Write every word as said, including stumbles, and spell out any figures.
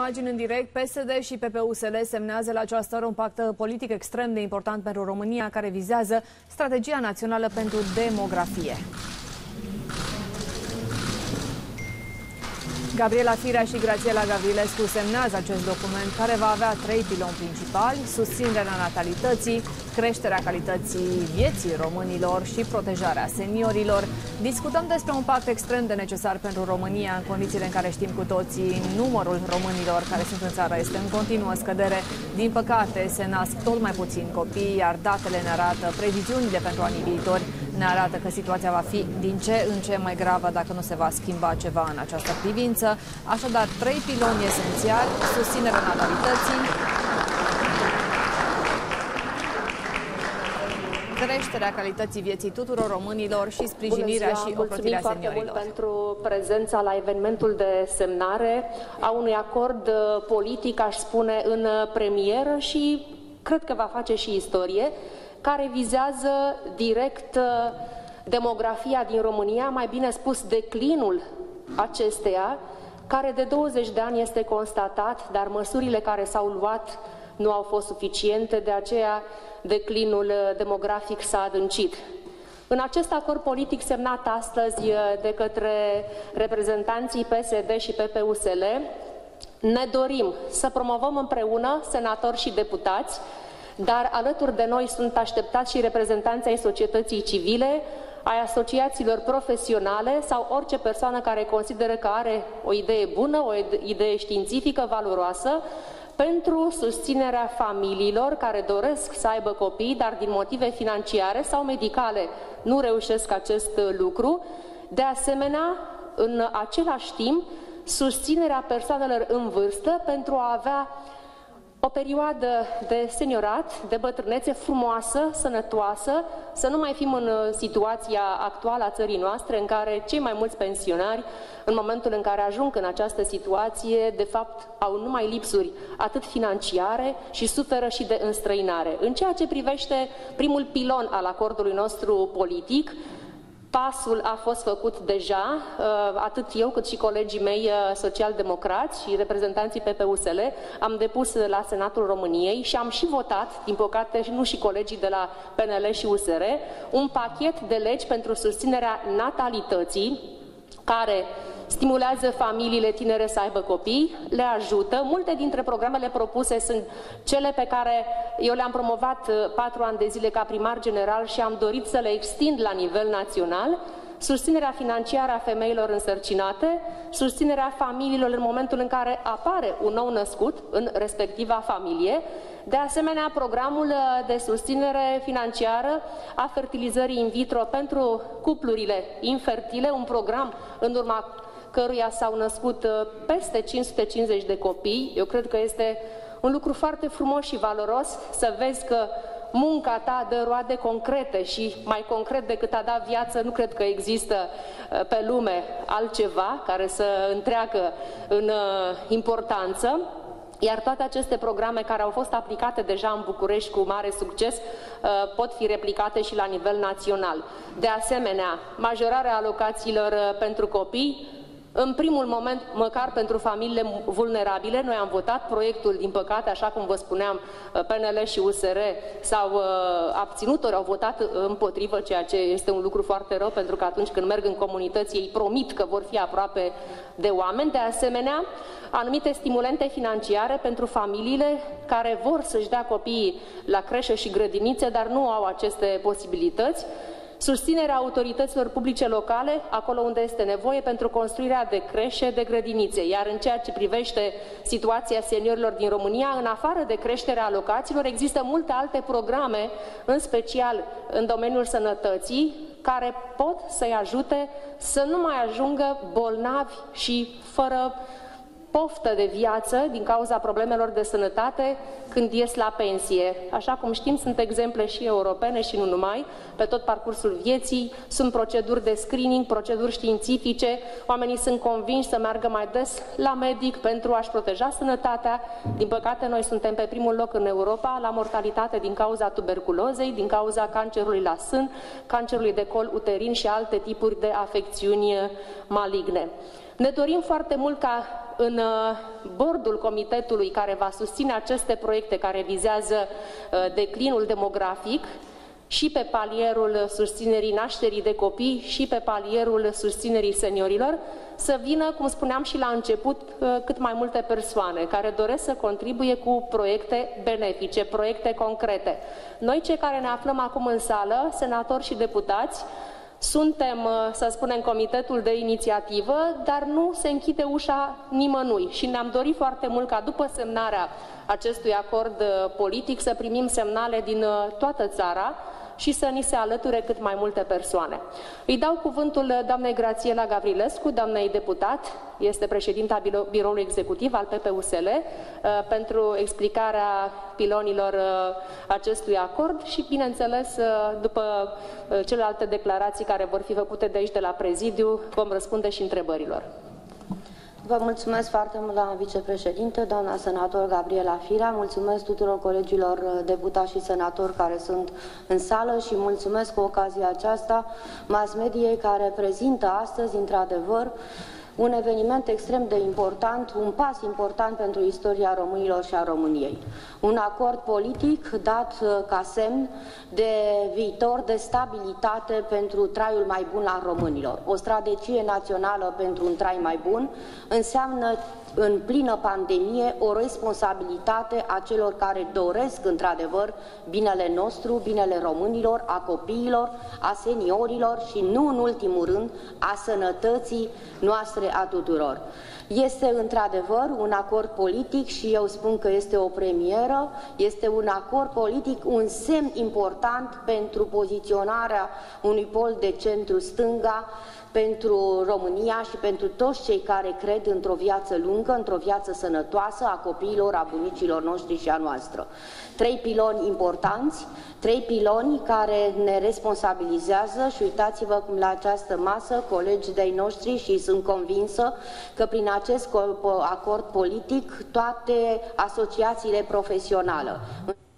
Imagini în direct, P S D și P P U S L semnează la această oră un pact politic extrem de important pentru România, care vizează strategia națională pentru demografie. Gabriela Firea și Grațiela Gavrilescu semnează acest document, care va avea trei piloni principali: susținerea natalității, creșterea calității vieții românilor și protejarea seniorilor. Discutăm despre un pact extrem de necesar pentru România, în condițiile în care știm cu toții numărul românilor care sunt în țară este în continuă scădere. Din păcate, se nasc tot mai puțini copii, iar datele ne arată, previziunile pentru anii viitori ne arată că situația va fi din ce în ce mai gravă dacă nu se va schimba ceva în această privință. Așadar, trei piloni esențiali: susținerea natalității, creșterea calității vieții tuturor românilor și sprijinirea și ocrotirea seniorilor. Mulțumim foarte mult pentru prezența la evenimentul de semnare a unui acord politic, aș spune, în premieră și cred că va face și istorie, care vizează direct demografia din România, mai bine spus declinul acesteia, care de douăzeci de ani este constatat, dar măsurile care s-au luat nu au fost suficiente, de aceea declinul demografic s-a adâncit. În acest acord politic semnat astăzi de către reprezentanții P S D și P P U S L, ne dorim să promovăm împreună senatori și deputați, dar alături de noi sunt așteptați și reprezentanții ai societății civile, ai asociațiilor profesionale sau orice persoană care consideră că are o idee bună, o idee științifică valoroasă, pentru susținerea familiilor care doresc să aibă copii, dar din motive financiare sau medicale nu reușesc acest lucru. De asemenea, în același timp, susținerea persoanelor în vârstă pentru a avea o perioadă de seniorat, de bătrânețe frumoasă, sănătoasă, să nu mai fim în situația actuală a țării noastre, în care cei mai mulți pensionari, în momentul în care ajung în această situație, de fapt au numai lipsuri atât financiare și suferă și de înstrăinare. În ceea ce privește primul pilon al acordului nostru politic, pasul a fost făcut deja, atât eu cât și colegii mei social-democrați și reprezentanții P P U S L am depus la Senatul României și am și votat, din păcate nu și colegii de la P N L și U S R, un pachet de legi pentru susținerea natalității, care stimulează familiile tinere să aibă copii, le ajută. Multe dintre programele propuse sunt cele pe care eu le-am promovat patru ani de zile ca primar general și am dorit să le extind la nivel național. Susținerea financiară a femeilor însărcinate, susținerea familiilor în momentul în care apare un nou născut în respectiva familie, de asemenea programul de susținere financiară a fertilizării in vitro pentru cuplurile infertile, un program în urma căruia s-au născut peste cinci sute cincizeci de copii. Eu cred că este un lucru foarte frumos și valoros să vezi că munca ta dă roade concrete și mai concret decât a da viață, nu cred că există pe lume altceva care să întreagă în importanță. Iar toate aceste programe care au fost aplicate deja în București cu mare succes pot fi replicate și la nivel național. De asemenea, majorarea alocațiilor pentru copii, în primul moment, măcar pentru familiile vulnerabile. Noi am votat proiectul, din păcate, așa cum vă spuneam, P N L și U S R s-au uh, abținut, ori au votat împotrivă, ceea ce este un lucru foarte rău, pentru că atunci când merg în comunități, ei promit că vor fi aproape de oameni. De asemenea, anumite stimulente financiare pentru familiile care vor să-și dea copiii la creșă și grădinițe, dar nu au aceste posibilități. Susținerea autorităților publice locale, acolo unde este nevoie, pentru construirea de creșe, de grădinițe. Iar în ceea ce privește situația seniorilor din România, în afară de creșterea alocațiilor, există multe alte programe, în special în domeniul sănătății, care pot să-i ajute să nu mai ajungă bolnavi și fără poftă de viață din cauza problemelor de sănătate când ies la pensie. Așa cum știm, sunt exemple și europene și nu numai, pe tot parcursul vieții, sunt proceduri de screening, proceduri științifice, oamenii sunt convinși să meargă mai des la medic pentru a-și proteja sănătatea. Din păcate, noi suntem pe primul loc în Europa la mortalitate din cauza tuberculozei, din cauza cancerului la sân, cancerului de col uterin și alte tipuri de afecțiuni maligne. Ne dorim foarte mult ca în bordul comitetului care va susține aceste proiecte care vizează declinul demografic, și pe palierul susținerii nașterii de copii și pe palierul susținerii seniorilor, să vină, cum spuneam și la început, cât mai multe persoane care doresc să contribuie cu proiecte benefice, proiecte concrete. Noi, cei care ne aflăm acum în sală, senatori și deputați, suntem, să spunem, comitetul de inițiativă, dar nu se închide ușa nimănui și ne-am dorit foarte mult ca după semnarea acestui acord politic să primim semnale din toată țara și să ni se alăture cât mai multe persoane. Îi dau cuvântul doamnei Grațiela Gavrilescu, doamnei deputat, este președinta biroului executiv al P P U S L, pentru explicarea pilonilor acestui acord și, bineînțeles, după celelalte declarații care vor fi făcute de aici de la prezidiu, vom răspunde și întrebărilor. Vă mulțumesc foarte mult, doamna vicepreședinte, doamna senator Gabriela Firea, mulțumesc tuturor colegilor deputați și senatori care sunt în sală și mulțumesc cu ocazia aceasta mass mediei care prezintă astăzi, într-adevăr, un eveniment extrem de important, un pas important pentru istoria românilor și a României. Un acord politic dat ca semn de viitor, de stabilitate pentru traiul mai bun al românilor. O strategie națională pentru un trai mai bun înseamnă în plină pandemie o responsabilitate a celor care doresc într-adevăr binele nostru, binele românilor, a copiilor, a seniorilor și nu în ultimul rând a sănătății noastre a tuturor. Este într-adevăr un acord politic și eu spun că este o premieră, este un acord politic, un semn important pentru poziționarea unui pol de centru-stânga pentru România și pentru toți cei care cred într-o viață lungă, într-o viață sănătoasă a copiilor, a bunicilor noștri și a noastră. Trei piloni importanți, trei piloni care ne responsabilizează și uitați-vă cum la această masă colegi de-ai noștri și sunt convinsă că prin acest acord politic toate asociațiile profesionale